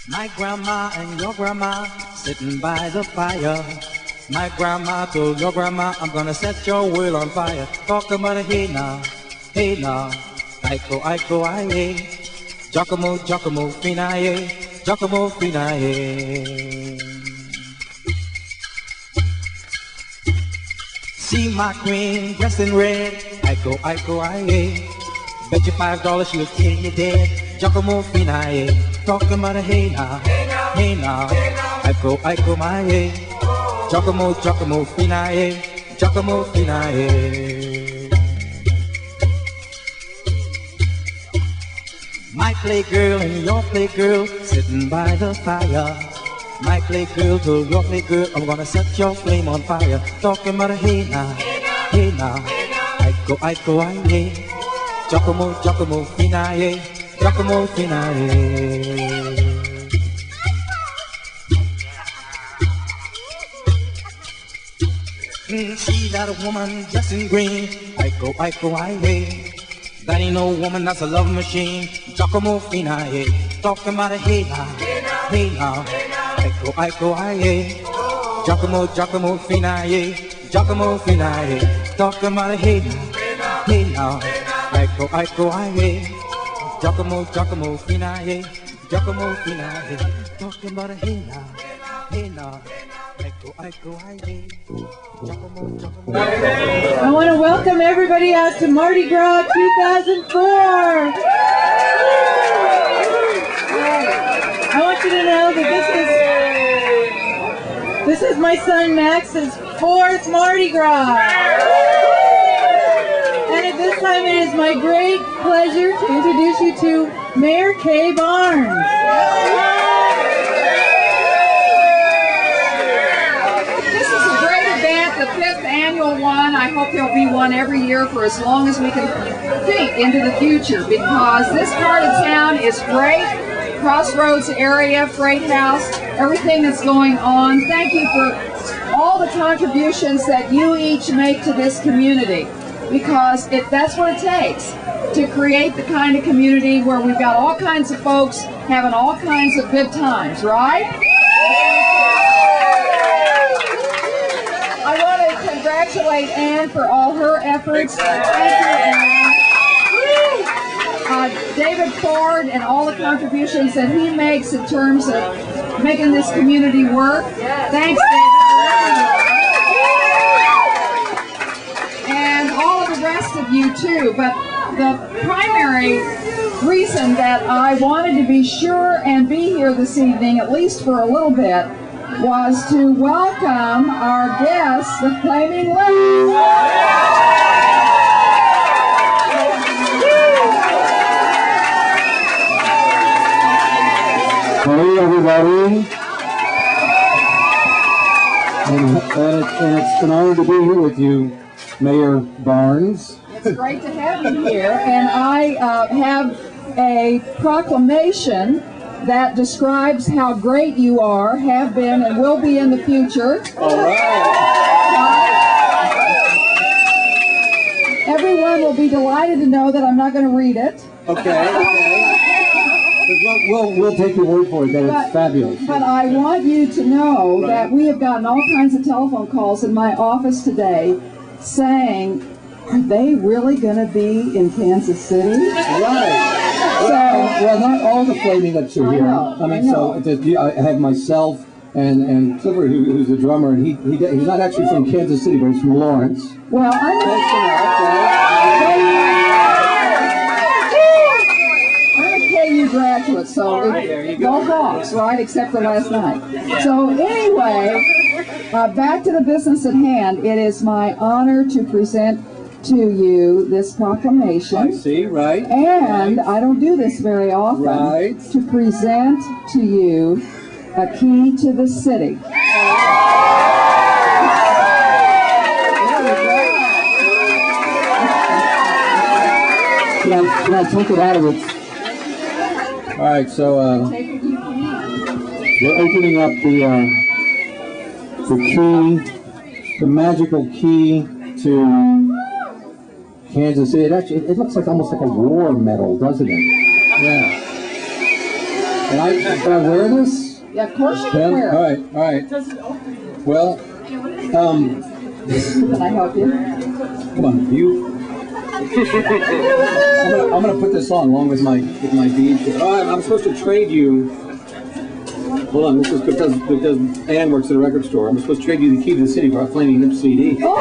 My grandma and your grandma sitting by the fire. My grandma told your grandma, I'm gonna set your world on fire. Talk about it, hey now, Aiko, aye. Giacomo, finaye, Giacomo, finaye. See my queen dressed in red, Aiko, aye. Bet you $5 she'll kill you dead. Giacomo, finaye. Talking about a hey now, Aiko, my hey. Giacomo, finaye, Giacomo, finaye. My playgirl and your playgirl sitting by the fire. My playgirl told your playgirl, I'm gonna set your flame on fire. Talking about a hey now, Aiko, aye. Giacomo, finaye, Giacomo, finaye. See that woman dressed in green, Aiko, aye. That ain't no woman, that's a love machine. Giacomo, finaye. Talking about a hey now, Aiko, aye. Giacomo, finaye, Giacomo, finaye. Talking about a hey now, Aiko, aye. Giacomo, finaye, Giacomo, finaye. Talking about a hey now, Aiko, aye. I want to welcome everybody out to Mardi Gras 2004. I want you to know that this is my son Max's 4th Mardi Gras. And at this time it is my great pleasure to introduce you to Mayor Kay Barnes. The 5th annual one. I hope there'll be one every year for as long as we can think into the future, because this part of town is great. Crossroads area, Freight House, everything that's going on. Thank you for all the contributions that you each make to this community, because that's what it takes to create the kind of community where we've got all kinds of folks having all kinds of good times, right? I want to congratulate Ann for all her efforts. Thank you, Ann. David Ford and all the contributions that he makes in terms of making this community work. Thanks, David. And all of the rest of you, too. But the primary reason that I wanted to be sure and be here this evening, at least for a little bit, was to welcome our guests, the Flaming Lips. Hey everybody, and it's an honor to be here with you, Mayor Barnes. It's great to have you here, and I have a proclamation that describes how great you are, have been, and will be in the future. All right. Everyone will be delighted to know that I'm not going to read it. Okay. We'll take your word for it that it's fabulous. But I want you to know that we have gotten all kinds of telephone calls in my office today saying, are they really going to be in Kansas City? Right. Well, not all the Flaming Lips are here. I mean, so I have myself and Clifford, who's a drummer, and he's not actually from Kansas City, but he's from Lawrence. Well, I'm a KU graduate, so go Hawks, right? Except for last night. So anyway, back to the business at hand. It is my honor to present to you this proclamation. I see, right. And I don't do this very often. Right. To present to you a key to the city. Can I take it out of it? All right, so we're opening up the key, the magical key to Kansas City. It looks like almost like a war medal, doesn't it? Yeah. Can I wear this? Yeah, of course you can Yeah? wear it. All right. Well, Can I help you? come on, you. I'm gonna put this on along with my beads. Oh, I'm supposed to trade you. Hold on, this is because Ann works at a record store. I'm supposed to trade you the key to the city for our Flaming Lips CD. Oh,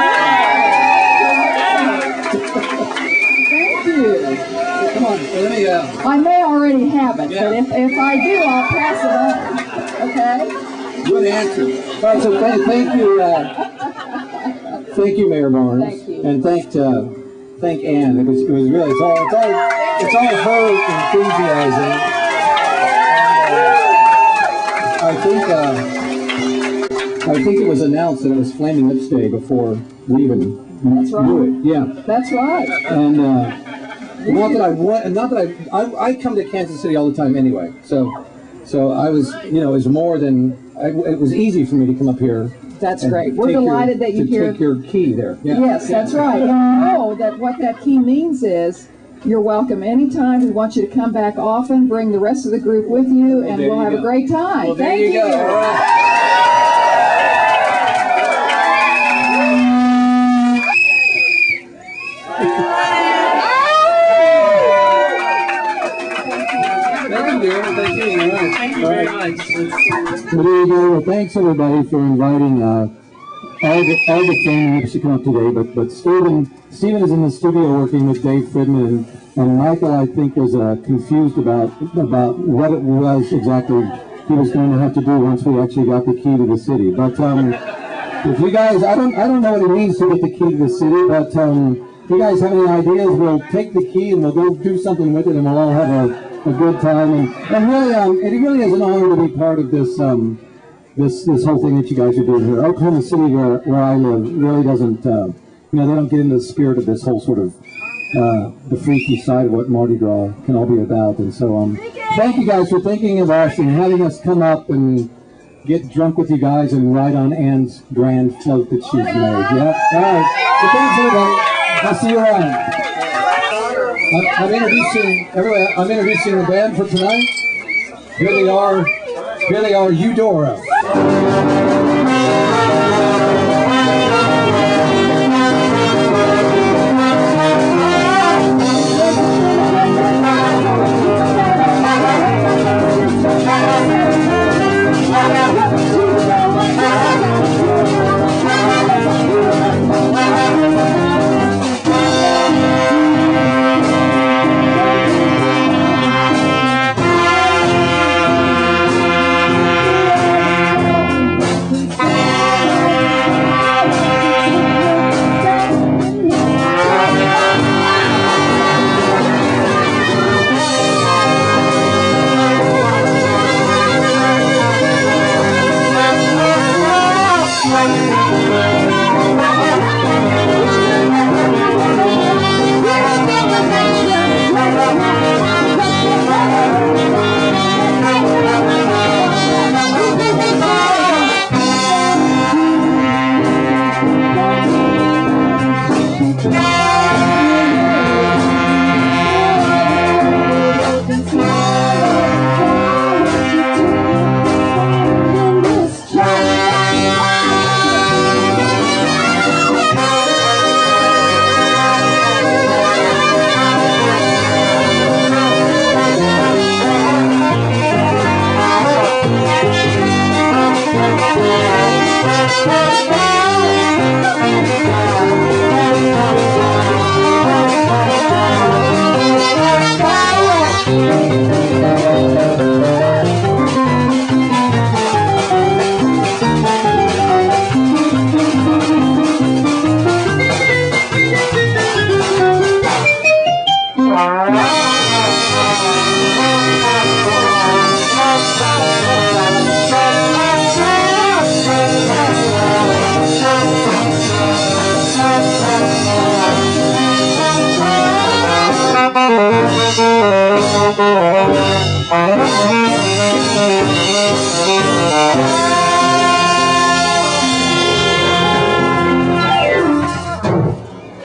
thank you. Come on, let me. I may already have it, Yeah. but if I do, I'll pass it on. Okay? Good answer. All right, so thank you, Mayor Barnes. Thank you. And thank Ann. It was really it's all her enthusiasm. I think it was announced that it was Flaming Lips Day before we even knew it. Yeah. That's right. And not that I come to Kansas City all the time anyway. So I was, it was more than it was easy for me to come up here. That's great. We're delighted that you're here. Take your key there. Yeah. Yes, that's right. And you know that what that key means is you're welcome anytime. We want you to come back often. Bring the rest of the group with you, and we'll have a great time. Well, there Thank you go. All right. Thank you very much. Well, there you go. Well, thanks everybody for inviting all the Flaming Lips to come up today. But Stephen is in the studio working with Dave Fridman, and Michael, I think, was confused about what it was exactly he was going to have to do once we actually got the key to the city. But if you guys, I don't know what it means to get the key to the city, but if you guys have any ideas, we'll take the key and we'll go do something with it, and we'll all have a good time. And really, it really is an honor to be part of this this whole thing that you guys are doing here. Oklahoma City, where I live, really doesn't, they don't get into the spirit of this whole sort of the freaky side of what Mardi Gras can all be about. And so, thank you guys for thinking of us and having us come up and get drunk with you guys and ride on Ann's grand float that she's made. Yeah. All right. So thanks everybody. I'll see you around. I'm introducing the band for tonight. Here they are, Eudora. Thank you.